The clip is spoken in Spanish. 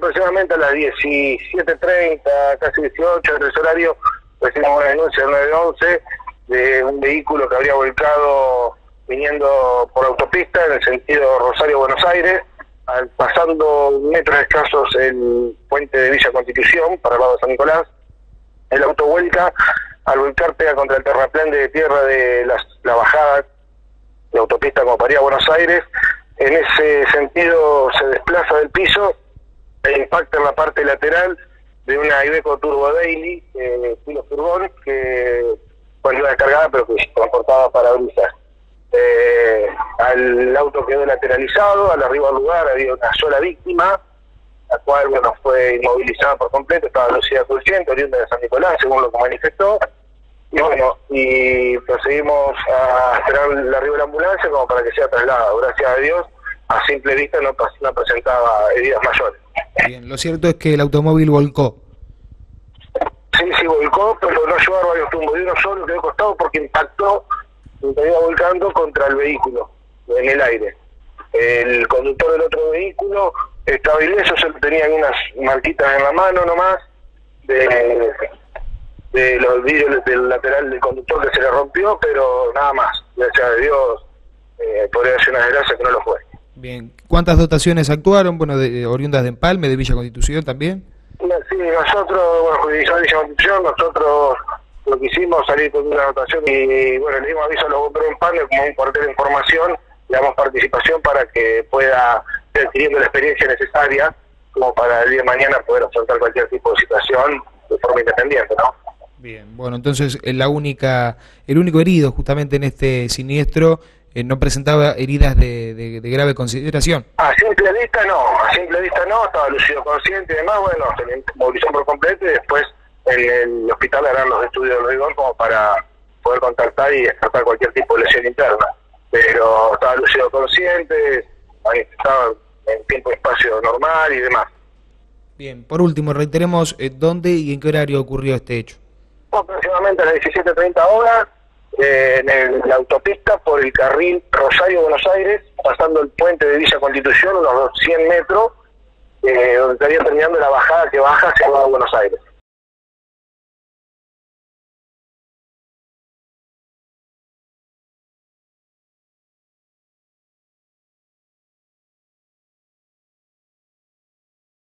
aproximadamente a las 17:30, casi 18, en ese horario, recibimos una denuncia del 911 de un vehículo que habría volcado viniendo por autopista en el sentido Rosario-Buenos Aires, pasando metros escasos el puente de Villa Constitución para el lado de San Nicolás. El auto vuelca, al volcar pega contra el terraplén de tierra de la bajada de autopista como para ir a Buenos Aires. En ese sentido se desplaza del piso e impacta en la parte lateral de una Iveco Turbo Daily, estilo furgón, que bueno, iba descargada pero que transportaba parabrisas. Al auto quedó lateralizado, al arribo al lugar había una sola víctima, la cual bueno fue inmovilizada por completo, estaba en velocidad consciente, oriunda de San Nicolás, según lo que manifestó. Y bueno, y procedimos a esperar el arribo de la ambulancia como para que sea trasladado. Gracias a Dios, a simple vista no presentaba heridas mayores. Bien, lo cierto es que el automóvil volcó. Sí, volcó, pero no llevó varios tumbos. De uno solo quedó costado porque impactó, iba volcando contra el vehículo, en el aire. El conductor del otro vehículo estaba ileso, solo tenía unas marquitas en la mano nomás, de los vidrios del lateral del conductor que se le rompió, pero nada más. Gracias a Dios, podría ser una desgracia que no lo fue. Bien, ¿cuántas dotaciones actuaron? Bueno, oriundas de Empalme, de Villa Constitución también. Sí, nosotros, bueno, Jurisdicción de Villa Constitución, nosotros lo que hicimos salir con una dotación y bueno, le dimos aviso a los bomberos de Empalme como un cuartel de información, le damos participación para que pueda ir adquiriendo la experiencia necesaria como para el día de mañana poder afrontar cualquier tipo de situación de forma independiente, ¿no? Bien, bueno, entonces el único herido justamente en este siniestro no presentaba heridas de grave consideración. A simple vista no, estaba lúcido consciente y demás, bueno, se le movilizó por completo y después en el hospital harán los estudios del rigor como para poder contactar y descartar cualquier tipo de lesión interna. Pero estaba lúcido consciente, estaba en tiempo y espacio normal y demás. Bien, por último, reiteremos dónde y en qué horario ocurrió este hecho. Aproximadamente a las 17:30 horas, en la autopista por el carril Rosario-Buenos Aires, pasando el puente de Villa Constitución, unos 100 metros, donde estaría terminando la bajada que baja hacia Buenos Aires.